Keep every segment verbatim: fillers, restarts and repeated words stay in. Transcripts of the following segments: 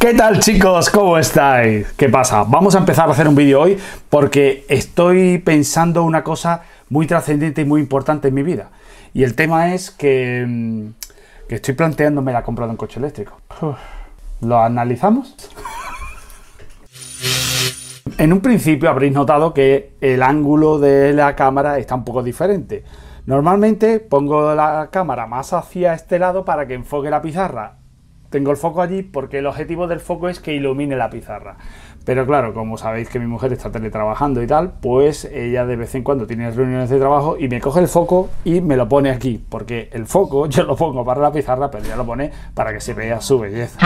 ¿Qué tal, chicos? ¿Cómo estáis? ¿Qué pasa? Vamos a empezar a hacer un vídeo hoy porque estoy pensando una cosa muy trascendente y muy importante en mi vida. Y el tema es que, que estoy planteándome la compra de un coche eléctrico. Uf, ¿lo analizamos? En un principio habréis notado que el ángulo de la cámara está un poco diferente. Normalmente pongo la cámara más hacia este lado para que enfoque la pizarra. Tengo el foco allí porque el objetivo del foco es que ilumine la pizarra. Pero claro, como sabéis que mi mujer está teletrabajando y tal, pues ella de vez en cuando tiene reuniones de trabajo y me coge el foco y me lo pone aquí. Porque el foco yo lo pongo para la pizarra, pero ella lo pone para que se vea su belleza.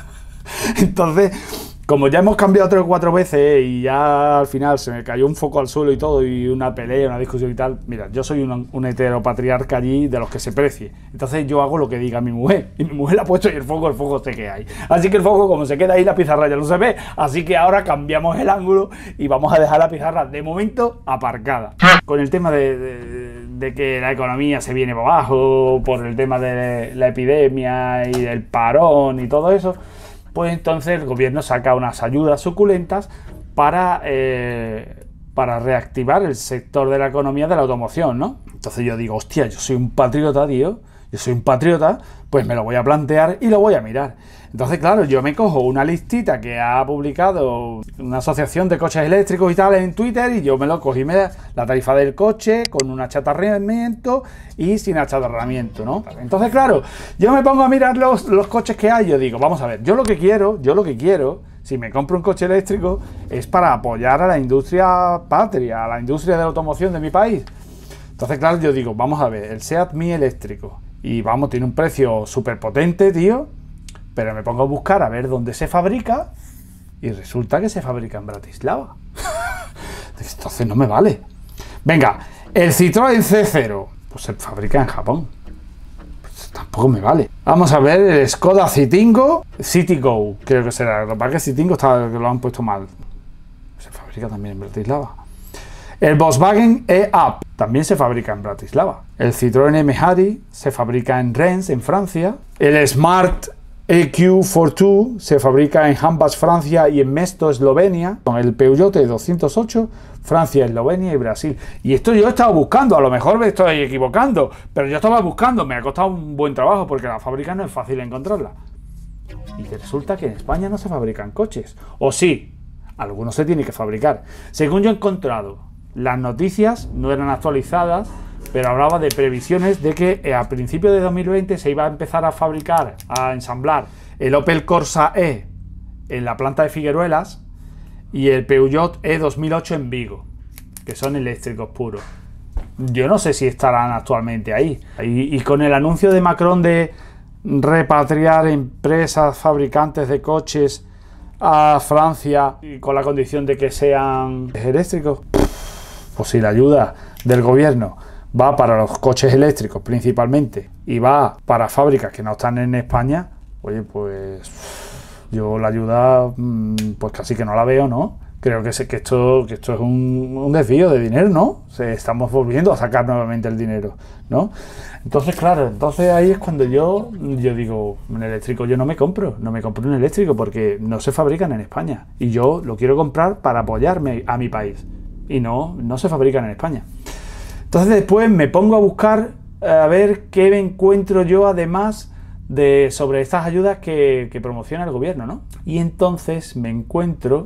Entonces, como ya hemos cambiado tres o cuatro veces y ya al final se me cayó un foco al suelo y todo, y una pelea, una discusión y tal, mira, yo soy un, un heteropatriarca allí de los que se precie. Entonces yo hago lo que diga mi mujer. Y mi mujer ha puesto y el foco, el foco se queda ahí. Así que el foco, como se queda ahí, la pizarra ya no se ve. Así que ahora cambiamos el ángulo y vamos a dejar la pizarra de momento aparcada. Con el tema de, de, de que la economía se viene para abajo, por el tema de la epidemia y del parón y todo eso, pues entonces el gobierno saca unas ayudas suculentas para, eh, para reactivar el sector de la economía de la automoción, ¿no? Entonces yo digo, hostia, yo soy un patriota, tío, yo soy un patriota, pues me lo voy a plantear y lo voy a mirar. Entonces, claro, yo me cojo una listita que ha publicado una asociación de coches eléctricos y tal en Twitter, y yo me lo cogí, me da la tarifa del coche con un achatarramiento y sin achatarramiento, ¿no? Entonces, claro, yo me pongo a mirar los, los coches que hay. Yo digo, vamos a ver, yo lo que quiero, yo lo que quiero, si me compro un coche eléctrico, es para apoyar a la industria patria, a la industria de la automoción de mi país. Entonces, claro, yo digo, vamos a ver, el Seat Mii eléctrico, y vamos, tiene un precio súper potente, tío. Pero me pongo a buscar a ver dónde se fabrica y resulta que se fabrica en Bratislava. Entonces no me vale. Venga, el Citroën C cero, pues se fabrica en Japón. Pues tampoco me vale. Vamos a ver el Skoda Citigo, Citigo, creo que será. Lo que pasa es que Citigo está, que lo han puesto mal. Se fabrica también en Bratislava. El Volkswagen E-Up también se fabrica en Bratislava. El Citroën M-Harry se fabrica en Rennes, en Francia. El Smart E Q cuarenta y dos se fabrica en Hambach, Francia, y en Mesto, Eslovenia. Con el Peugeot doscientos ocho, Francia, Eslovenia y Brasil. Y esto yo he estado buscando, a lo mejor me estoy equivocando, pero yo estaba buscando, me ha costado un buen trabajo porque la fábrica no es fácil encontrarla. Y resulta que en España no se fabrican coches. O sí, algunos se tienen que fabricar. Según yo he encontrado, las noticias no eran actualizadas, pero hablaba de previsiones de que a principios de dos mil veinte se iba a empezar a fabricar, a ensamblar el Opel Corsa E en la planta de Figueruelas y el Peugeot E dos mil ocho en Vigo, que son eléctricos puros. Yo no sé si estarán actualmente ahí. Y, y con el anuncio de Macron de repatriar empresas fabricantes de coches a Francia y con la condición de que sean eléctricos, pues si la ayuda del gobierno va para los coches eléctricos principalmente y va para fábricas que no están en España, oye, pues yo la ayuda pues casi que no la veo, ¿no? Creo que, se, que, esto, que esto es un, un desvío de dinero, ¿no? Se, estamos volviendo a sacar nuevamente el dinero, ¿no? Entonces, claro, entonces ahí es cuando yo, yo digo, un eléctrico yo no me compro, no me compro un eléctrico porque no se fabrican en España y yo lo quiero comprar para apoyarme a mi país y no, no se fabrican en España. Entonces después me pongo a buscar a ver qué me encuentro yo además de sobre estas ayudas que, que promociona el gobierno, ¿no? Y entonces me encuentro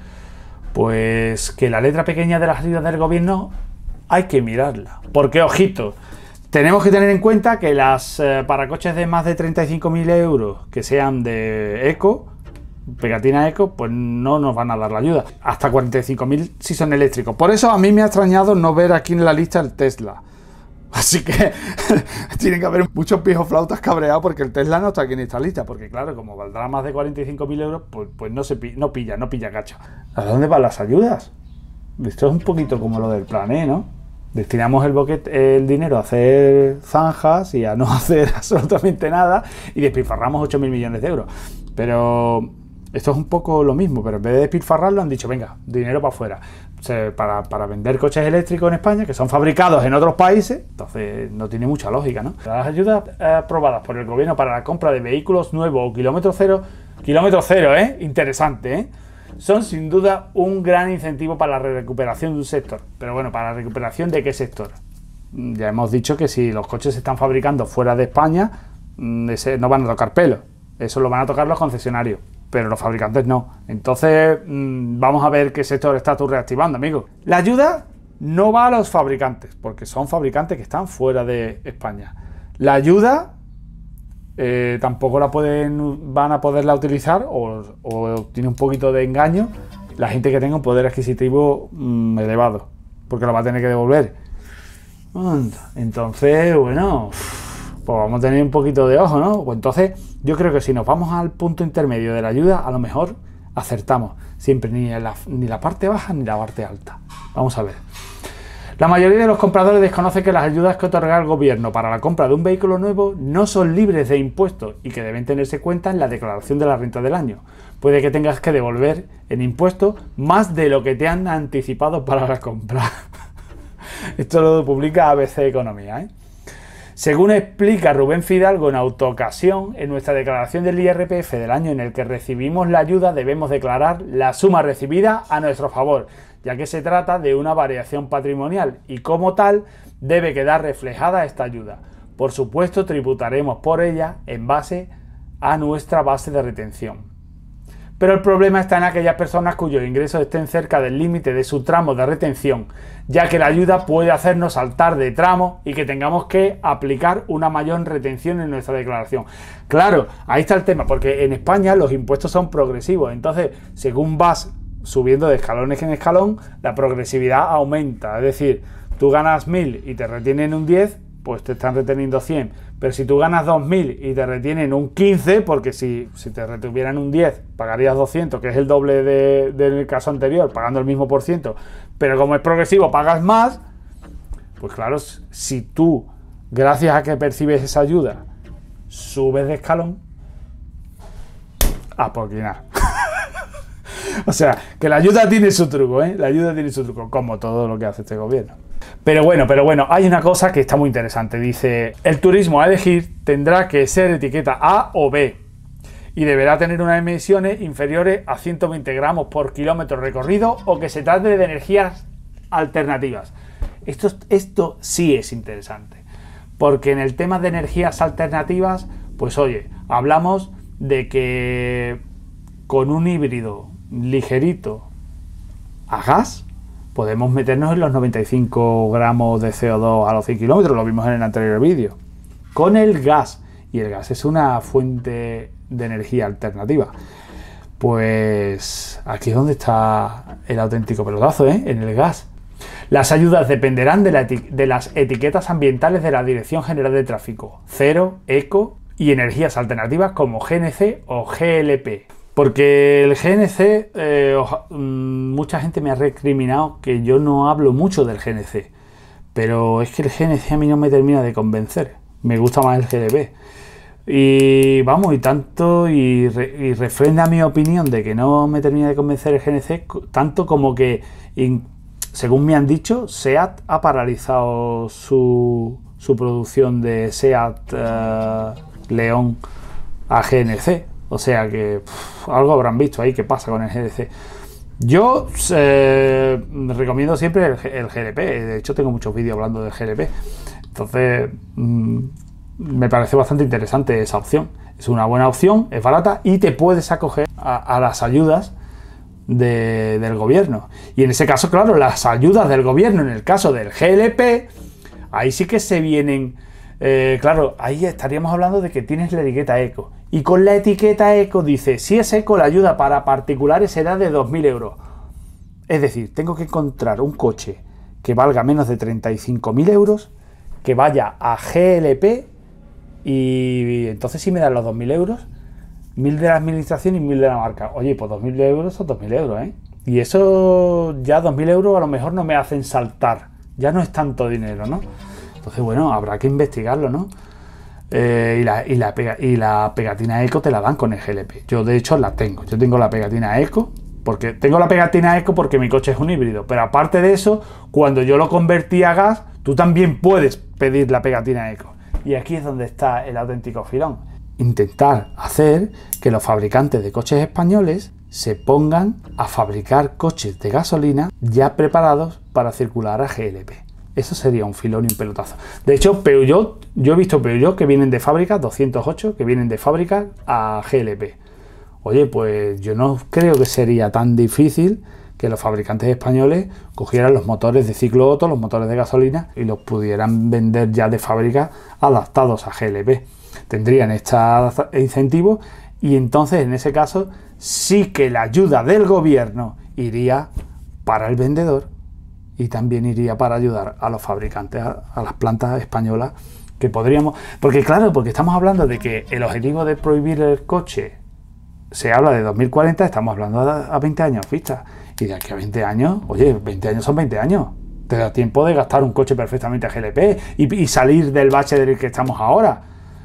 pues que la letra pequeña de las ayudas del gobierno hay que mirarla. Porque, ojito, tenemos que tener en cuenta que las eh, para coches de más de treinta y cinco mil euros que sean de eco, pegatina eco, pues no nos van a dar la ayuda. Hasta cuarenta y cinco mil si son eléctricos. Por eso a mí me ha extrañado no ver aquí en la lista el Tesla. Así que tienen que haber muchos viejos flautas cabreados porque el Tesla no está aquí en esta lista. Porque claro, como valdrá más de cuarenta y cinco mil euros, pues, pues no, se, no pilla, no pilla cacho. ¿A dónde van las ayudas? Esto es un poquito como lo del plan E, ¿no? Destinamos el, boquete, el dinero a hacer zanjas y a no hacer absolutamente nada y despilfarramos ocho mil millones de euros. Pero esto es un poco lo mismo, pero en vez de despilfarrarlo han dicho, venga, dinero para afuera. O sea, para, para vender coches eléctricos en España, que son fabricados en otros países, entonces no tiene mucha lógica, ¿no? Las ayudas aprobadas por el gobierno para la compra de vehículos nuevos o kilómetro cero Kilómetro cero, ¿eh? Interesante, ¿eh? Son sin duda un gran incentivo para la recuperación de un sector. Pero bueno, ¿para la recuperación de qué sector? Ya hemos dicho que si los coches se están fabricando fuera de España, no van a tocar pelo. Eso lo van a tocar los concesionarios, pero los fabricantes no. Entonces, vamos a ver qué sector estás tú reactivando, amigo. La ayuda no va a los fabricantes, porque son fabricantes que están fuera de España. La ayuda eh, tampoco la pueden, van a poderla utilizar, o, o tiene un poquito de engaño, la gente que tenga un poder adquisitivo mmm, elevado, porque lo va a tener que devolver. Entonces, bueno, pues vamos a tener un poquito de ojo, ¿no? Pues entonces, yo creo que si nos vamos al punto intermedio de la ayuda, a lo mejor acertamos. Siempre ni la, ni la parte baja ni la parte alta. Vamos a ver. La mayoría de los compradores desconocen que las ayudas que otorga el gobierno para la compra de un vehículo nuevo no son libres de impuestos y que deben tenerse cuenta en la declaración de la renta del año. Puede que tengas que devolver en impuestos más de lo que te han anticipado para la compra. Esto lo publica A B C Economía, ¿eh? Según explica Rubén Fidalgo en Autoocasión, en nuestra declaración del I R P F del año en el que recibimos la ayuda debemos declarar la suma recibida a nuestro favor, ya que se trata de una variación patrimonial y como tal debe quedar reflejada esta ayuda. Por supuesto, tributaremos por ella en base a nuestra base de retención. Pero el problema está en aquellas personas cuyos ingresos estén cerca del límite de su tramo de retención, ya que la ayuda puede hacernos saltar de tramo y que tengamos que aplicar una mayor retención en nuestra declaración. Claro, ahí está el tema, porque en España los impuestos son progresivos, entonces según vas subiendo de escalones en escalón, la progresividad aumenta. Es decir, tú ganas mil y te retienen un diez, pues te están reteniendo cien. Pero si tú ganas dos mil y te retienen un quince, porque si, si te retuvieran un diez, pagarías doscientos, que es el doble de, del caso anterior, pagando el mismo por ciento. Pero como es progresivo, pagas más, pues claro, si tú, gracias a que percibes esa ayuda, subes de escalón, a poquinar. O sea, que la ayuda tiene su truco, ¿eh? La ayuda tiene su truco, como todo lo que hace este gobierno. Pero bueno, pero bueno, hay una cosa que está muy interesante. Dice, el turismo a elegir tendrá que ser etiqueta A o B y deberá tener unas emisiones inferiores a ciento veinte gramos por kilómetro recorrido o que se trate de energías alternativas. Esto, esto sí es interesante, porque en el tema de energías alternativas, pues oye, hablamos de que con un híbrido ligerito a gas podemos meternos en los noventa y cinco gramos de C O dos a los cien kilómetros, lo vimos en el anterior vídeo, con el gas, y el gas es una fuente de energía alternativa. Pues aquí es donde está el auténtico pelotazo, ¿eh? En el gas. Las ayudas dependerán de, la de las etiquetas ambientales de la Dirección General de Tráfico, cero, eco y energías alternativas como G N C o G L P. Porque el G N C, eh, mucha gente me ha recriminado que yo no hablo mucho del G N C, pero es que el G N C a mí no me termina de convencer, me gusta más el G L P. Y vamos, y tanto, y, re, y refrenda mi opinión de que no me termina de convencer el G N C, tanto como que, in, según me han dicho, SEAT ha paralizado su, su producción de SEAT uh, León a G N C. O sea que pff, algo habrán visto ahí que pasa con el G N C. Yo eh, recomiendo siempre el, el G L P. De hecho, tengo muchos vídeos hablando del G L P. Entonces, mmm, me parece bastante interesante esa opción. Es una buena opción, es barata y te puedes acoger a, a las ayudas de, del gobierno. Y en ese caso, claro, las ayudas del gobierno, en el caso del G L P, ahí sí que se vienen... Eh, claro, ahí estaríamos hablando de que tienes la etiqueta eco. Y con la etiqueta eco dice, si es eco, la ayuda para particulares será de dos mil euros. Es decir, tengo que encontrar un coche que valga menos de treinta y cinco mil euros, que vaya a G L P, y entonces sí me dan los dos mil euros, mil de la administración y mil de la marca. Oye, pues dos mil euros son dos mil euros, ¿eh? Y eso, ya dos mil euros a lo mejor no me hacen saltar. Ya no es tanto dinero, ¿no? Entonces, bueno, habrá que investigarlo, ¿no? Eh, y, la, y, la pega, y la pegatina eco te la dan con el G L P. Yo, de hecho, la tengo. Yo tengo la pegatina eco, porque tengo la pegatina eco porque mi coche es un híbrido. Pero aparte de eso, cuando yo lo convertí a gas, tú también puedes pedir la pegatina eco. Y aquí es donde está el auténtico filón. intentar hacer que los fabricantes de coches españoles se pongan a fabricar coches de gasolina ya preparados para circular a G L P. Eso sería un filón y un pelotazo. De hecho, Peugeot, yo he visto Peugeot que vienen de fábrica, doscientos ocho, que vienen de fábrica a G L P. Oye, pues yo no creo que sería tan difícil que los fabricantes españoles cogieran los motores de ciclo Otto, los motores de gasolina, y los pudieran vender ya de fábrica adaptados a G L P. Tendrían estos incentivos y entonces en ese caso sí que la ayuda del gobierno iría para el vendedor y también iría para ayudar a los fabricantes, a, a las plantas españolas que podríamos... Porque claro, porque estamos hablando de que el objetivo de prohibir el coche se habla de dos mil cuarenta, estamos hablando a veinte años vista. Y de aquí a veinte años, oye, veinte años son veinte años. Te da tiempo de gastar un coche perfectamente a G L P y, y salir del bache del que estamos ahora.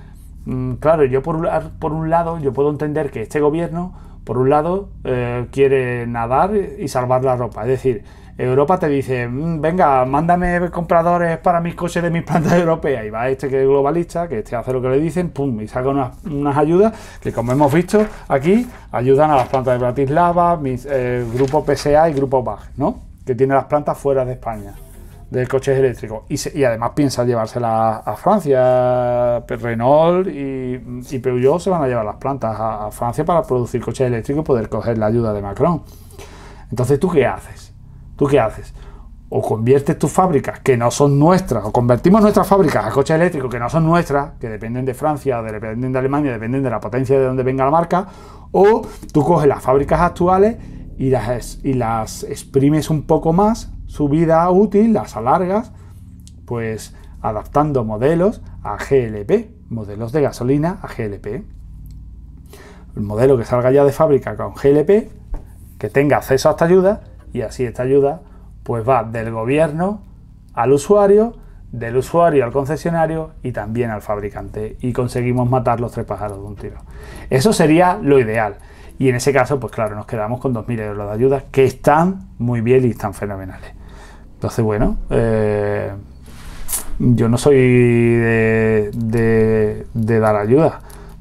Mm, claro, yo por, por un lado, yo puedo entender que este gobierno, por un lado, eh, quiere nadar y salvar la ropa. Es decir, Europa te dice, mmm, venga, mándame compradores para mis coches de mis plantas europeas. Y va este que es globalista, que este hace lo que le dicen, pum, y saca unas, unas ayudas que, como hemos visto aquí, ayudan a las plantas de Bratislava, mis, eh, grupo P S A y grupo B A G, ¿no? Que tiene las plantas fuera de España, de coches eléctricos. Y, se, y además piensa llevársela a Francia. Renault y, y Peugeot se van a llevar las plantas a, a Francia para producir coches eléctricos y poder coger la ayuda de Macron. Entonces, ¿tú qué haces? ¿Tú qué haces? O conviertes tus fábricas, que no son nuestras, o convertimos nuestras fábricas a coches eléctricos que no son nuestras, que dependen de Francia, de, dependen de Alemania, dependen de la potencia de donde venga la marca, o tú coges las fábricas actuales y las, y las exprimes un poco más, su vida útil, las alargas, pues adaptando modelos a G L P, modelos de gasolina a G L P. El modelo que salga ya de fábrica con G L P, que tenga acceso a esta ayuda, y así esta ayuda pues va del gobierno al usuario, del usuario al concesionario y también al fabricante, y conseguimos matar los tres pájaros de un tiro. Eso sería lo ideal, y en ese caso pues claro, nos quedamos con dos mil euros de ayuda, que están muy bien y están fenomenales. Entonces bueno, eh, yo no soy de, de, de dar ayuda,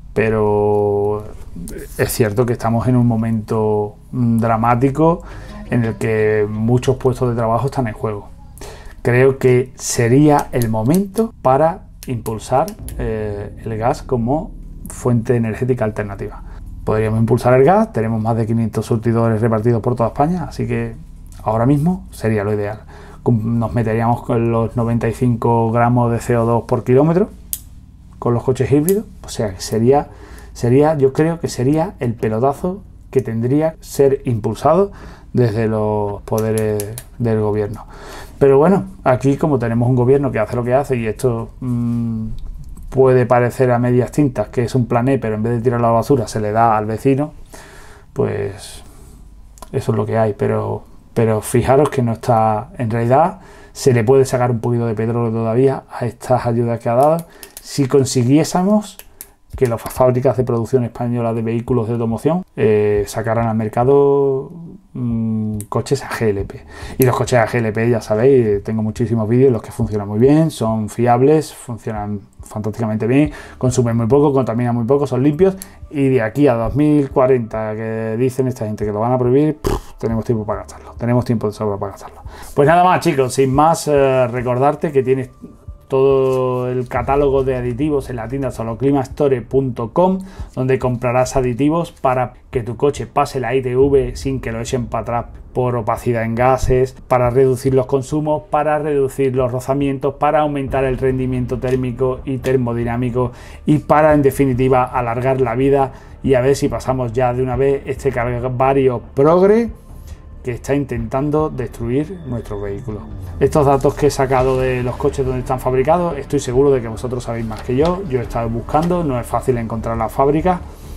pero es cierto que estamos en un momento dramático en el que muchos puestos de trabajo están en juego. Creo que sería el momento para impulsar eh, el gas como fuente energética alternativa. Podríamos impulsar el gas, tenemos más de quinientos surtidores repartidos por toda España, así que ahora mismo sería lo ideal. Nos meteríamos con los noventa y cinco gramos de C O dos por kilómetro con los coches híbridos, o sea, que sería, sería, yo creo que sería el pelotazo que tendría que ser impulsado desde los poderes del gobierno. Pero bueno, aquí como tenemos un gobierno que hace lo que hace, y esto mmm, puede parecer a medias tintas que es un plan E, pero en vez de tirar la basura se le da al vecino, pues eso es lo que hay. Pero, pero fijaros que no está, en realidad se le puede sacar un poquito de petróleo todavía a estas ayudas que ha dado si consiguiésemos que las fábricas de producción española de vehículos de automoción eh, sacaran al mercado mmm, coches a G L P. Y los coches a G L P, ya sabéis, tengo muchísimos vídeos en los que funcionan muy bien, son fiables, funcionan fantásticamente bien, consumen muy poco, contaminan muy poco, son limpios, y de aquí a dos mil cuarenta, que dicen esta gente que lo van a prohibir, pff, tenemos tiempo para gastarlo, tenemos tiempo de sobra para gastarlo. Pues nada más, chicos, sin más, eh, recordarte que tienes todo el catálogo de aditivos en la tienda soloclimastore punto com, donde comprarás aditivos para que tu coche pase la I T V sin que lo echen para atrás por opacidad en gases, para reducir los consumos, para reducir los rozamientos, para aumentar el rendimiento térmico y termodinámico, y para, en definitiva, alargar la vida y a ver si pasamos ya de una vez este calvario progre que está intentando destruir nuestros vehículos. Estos datos que he sacado de los coches donde están fabricados, estoy seguro de que vosotros sabéis más que yo. Yo he estado buscando, no es fácil encontrar las fábricas.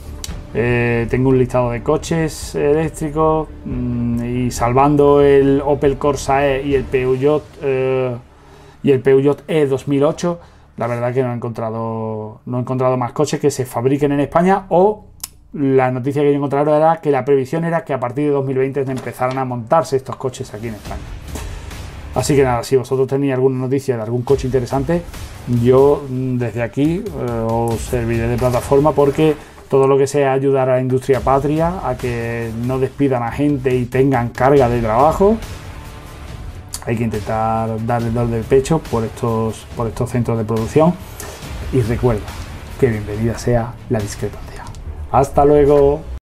Eh, tengo un listado de coches eléctricos mmm, y salvando el Opel Corsa E y el Peugeot eh, y el Peugeot E dos mil ocho, la verdad que no he encontrado no he encontrado más coches que se fabriquen en España, o la noticia que yo encontraron era que la previsión era que a partir de dos mil veinte empezaran a montarse estos coches aquí en España. Así que nada, si vosotros tenéis alguna noticia de algún coche interesante, yo desde aquí eh, os serviré de plataforma, porque todo lo que sea ayudar a la industria patria a que no despidan a gente y tengan carga de trabajo, hay que intentar darle el del pecho por estos, por estos centros de producción. Y recuerda que bienvenida sea la discrepancia. Hasta luego.